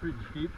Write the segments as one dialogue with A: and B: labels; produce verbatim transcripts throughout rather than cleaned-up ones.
A: pretty steep.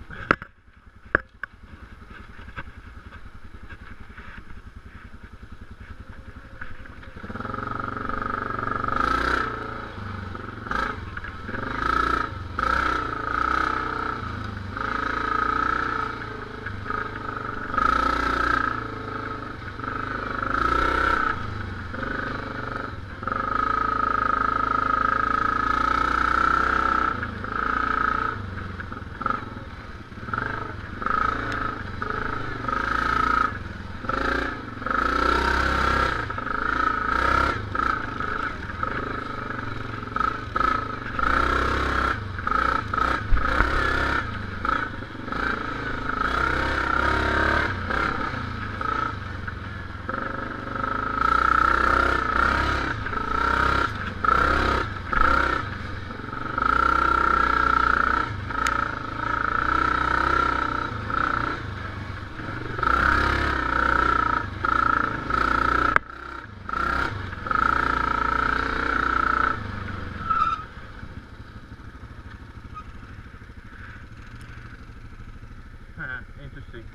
A: Interesting.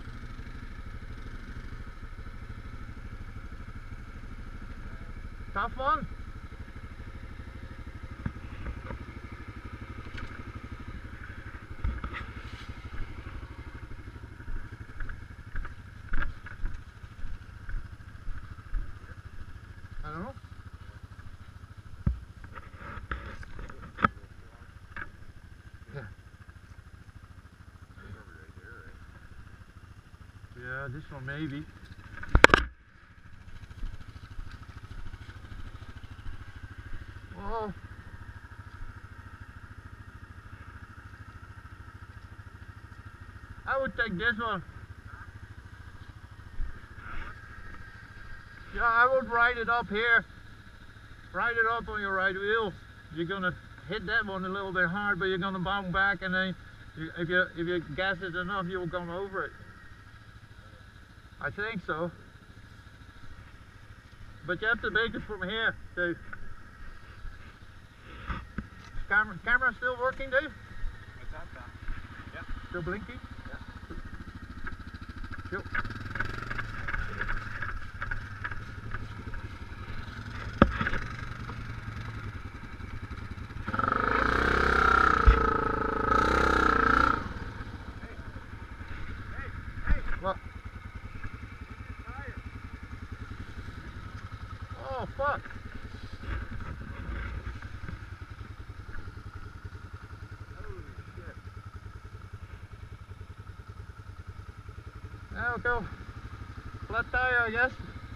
A: Tough one? I don't know. Yeah. Yeah, this one maybe. Oh. I would take this one. Yeah, I would ride it up here. Ride it up on your right wheel. You're gonna hit that one a little bit hard, but you're gonna bounce back, and then you, if you if you gas it enough, you'll come over it. I think so. But you have to make it from here, Dave. Camera, camera still working, Dave?
B: What's that, Tom? Yeah.
A: Still blinking?
B: Yeah.
A: Yep. What? Oh, fuck.
B: Holy shit.
A: There we go. Flat tire, I guess.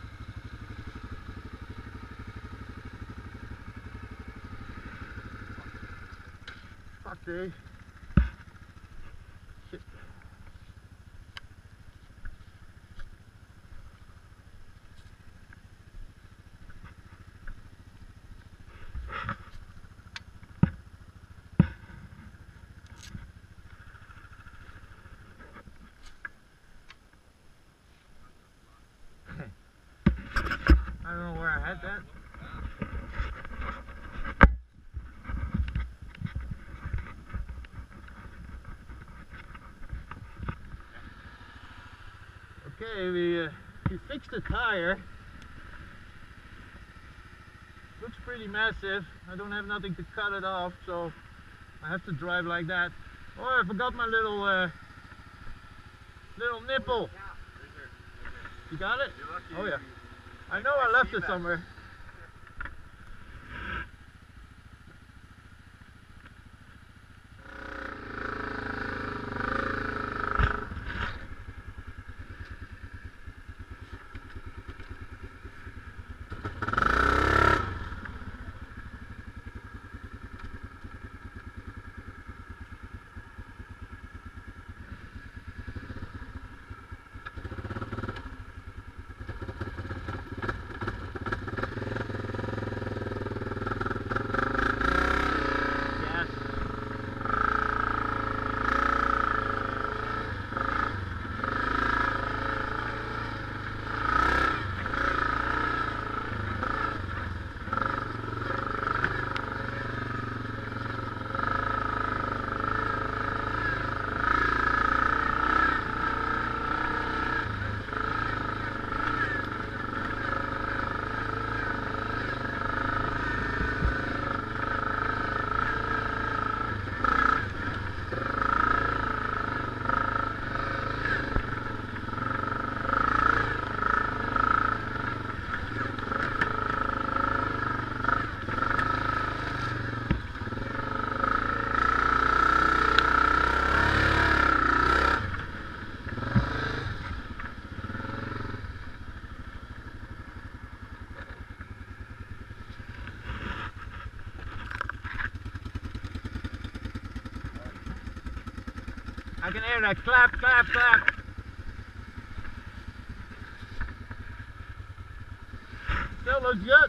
A: Fuck, Dave. Shit. I don't know where I had that. Okay, we, uh, we fixed the tire. Looks pretty massive. I don't have nothing to cut it off, so I have to drive like that. Oh, I forgot my little uh, little nipple. You got it? Oh yeah. I know I left it somewhere. I can hear that clap, clap, clap. Still looks good.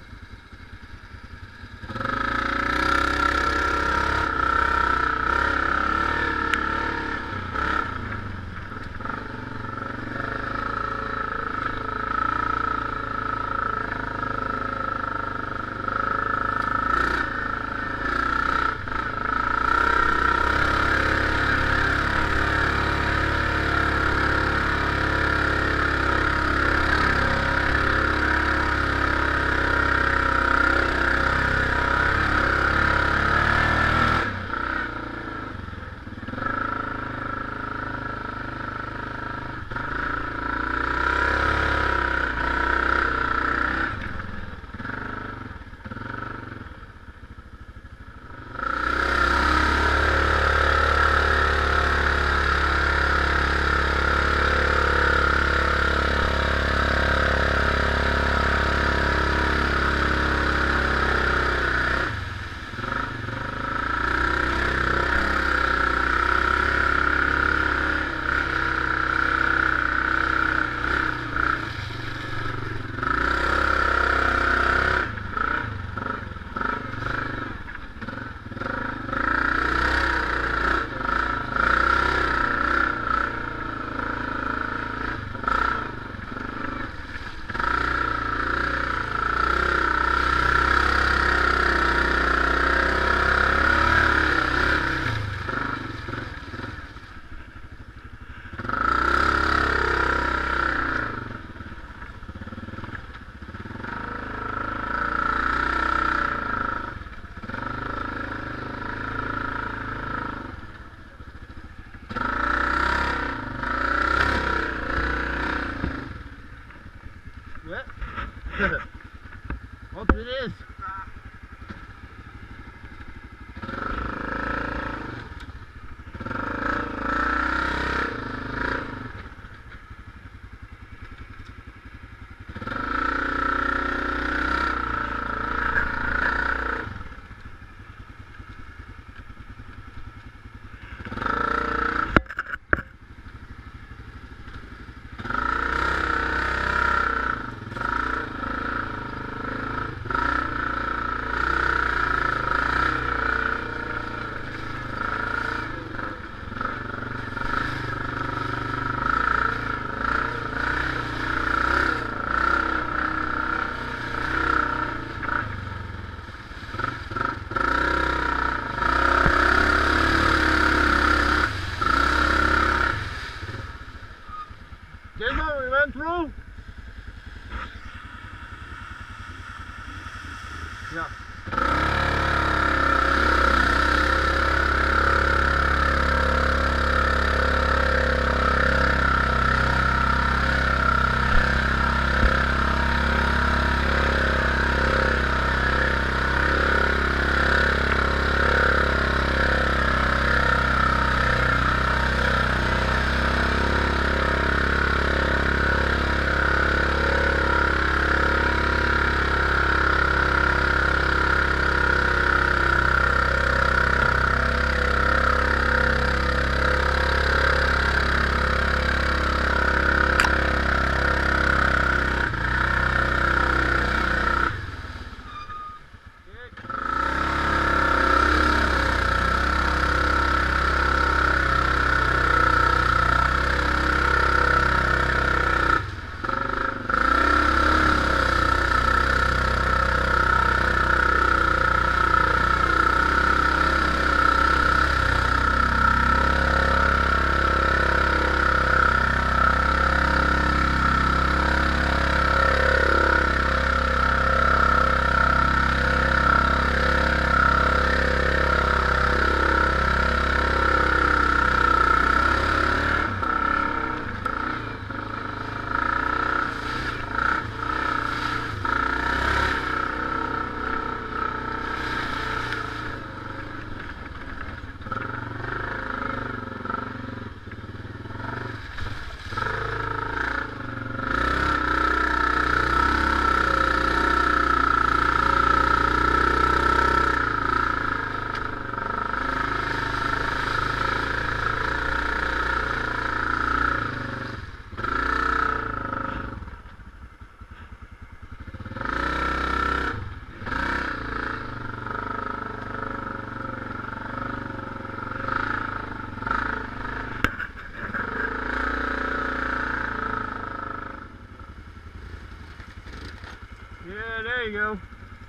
A: you go.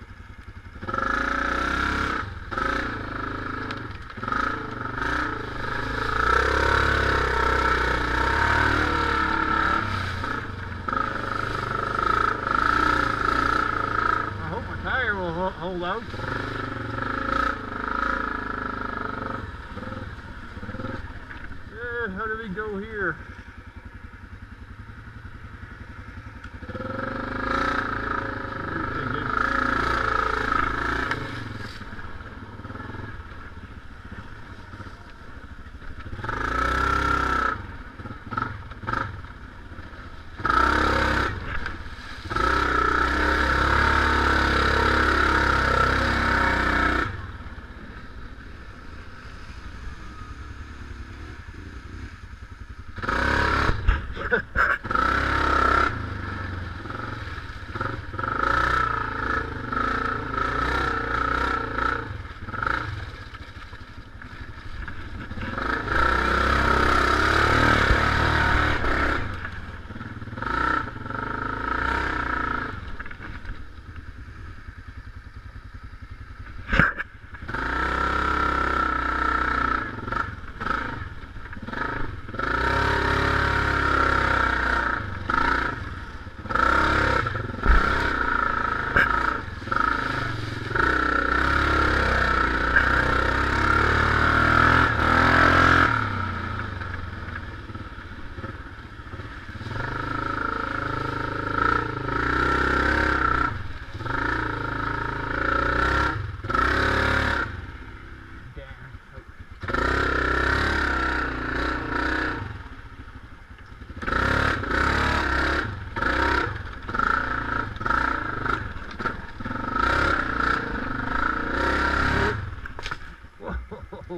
A: I hope my tire will ho- hold out. Yeah, how do we go here?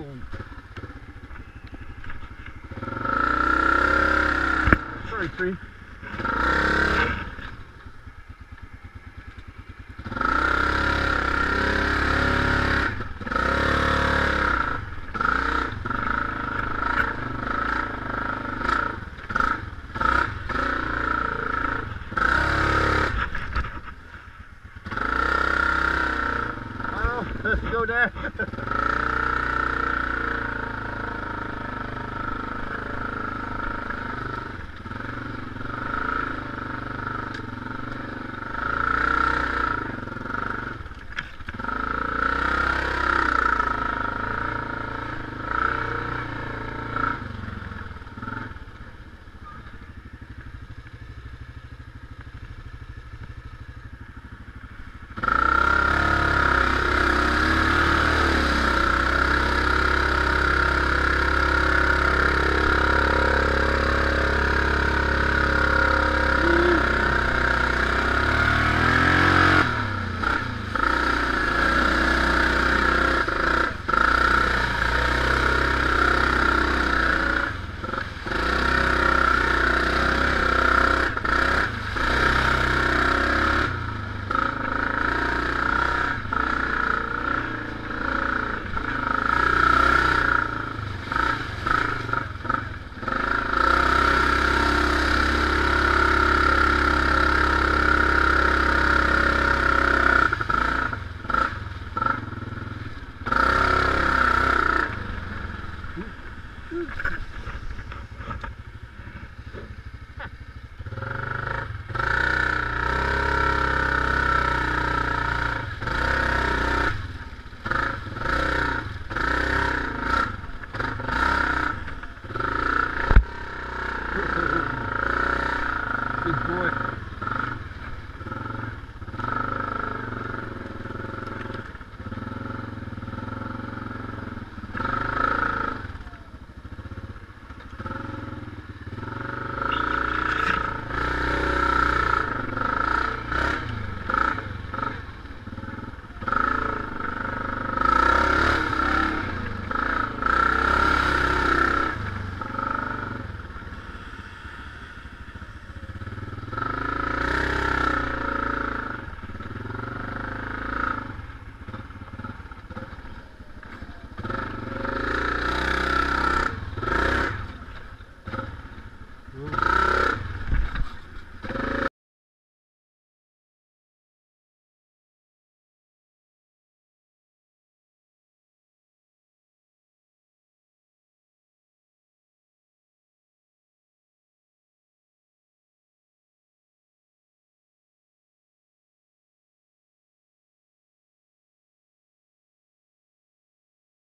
A: Sorry, tree.